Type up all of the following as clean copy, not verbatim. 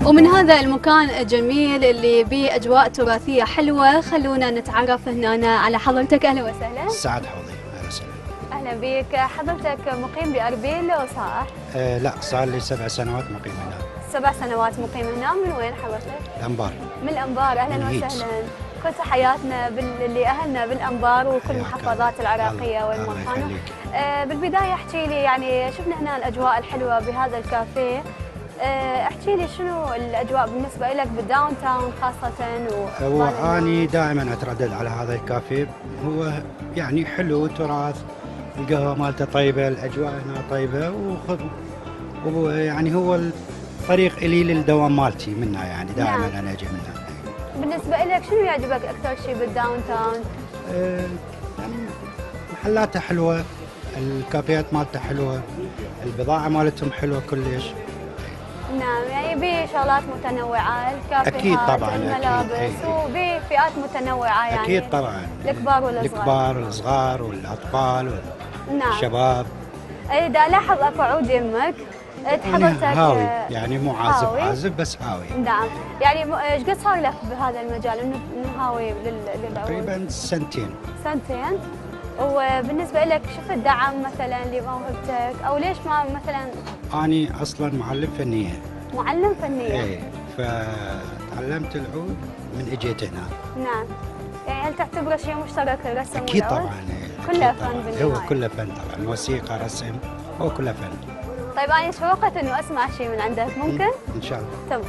ومن هذا المكان الجميل اللي به أجواء تراثية حلوة، خلونا نتعرف هنا على حضرتك. أهلا وسهلا. سعد حوضي. أهلا وسهلا. أهلا بك. حضرتك مقيم بأربيل صح؟ لا، صار لي 7 سنوات مقيم هنا. 7 سنوات مقيم هنا. من وين حضرتك؟ الأنبار. من الأنبار. أهلا وسهلا. كل تحياتنا لأهلنا بالأنبار وكل المحافظات العراقية والمكان. بالبداية احكي لي، يعني شفنا هنا الأجواء الحلوة بهذا الكافيه، احكي لي شنو الاجواء بالنسبه لك بالداون تاون خاصه؟ واني دائما اتردد على هذا الكافيه، هو يعني حلو تراث، القهوه مالته طيبه، الاجواء هنا طيبه، ويعني هو الطريق الي للدوام مالتي منها، يعني دائما نعم. انا اجي منها. بالنسبه لك شنو يعجبك اكثر شيء بالداون تاون؟ يعني محلاتها حلوه، الكافيات مالته حلوه، البضاعه مالتهم حلوه كلش. نعم، يعني بشغلات متنوعة، الكافيهات، أكيد طبعاً، الملابس، وبفئات متنوعة، يعني أكيد طبعاً، الكبار والصغار والأطفال والشباب. نعم. إذا لاحظ أكو عود يمك، حضرتك هاوي، يعني مو عازف بس هاوي. نعم، يعني ايش قد صار لك بهذا المجال انه هاوي للعود؟ تقريباً سنتين. سنتين. وبالنسبة لك شفت دعم مثلا لموهبتك، او ليش ما مثلا؟ أنا أصلاً معلم فنية. معلم فنية؟ إيه، فتعلمت العود من اجيت هنا. نعم، يعني هل تعتبره شيء مشترك الرسم والعود؟ أكيد طبعاً. كله فن بالنهاية. هو كله فن طبعاً، موسيقى، رسم، هو كله فن. طيب أنا شوقت إنه أسمع شيء من عندك، ممكن؟ إن شاء الله. تمام.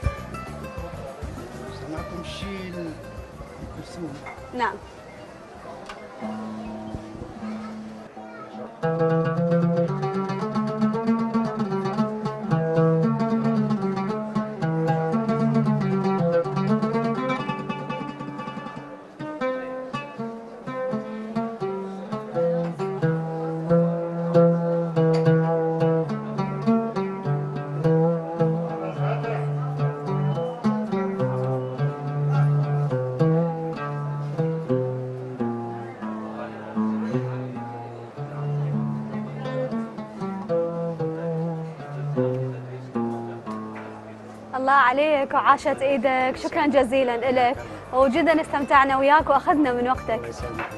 سمعتم شيء الكرسوم؟ نعم. الله عليك وعاشت ايدك، شكرا جزيلا لك، وجدا استمتعنا وياك واخذنا من وقتك.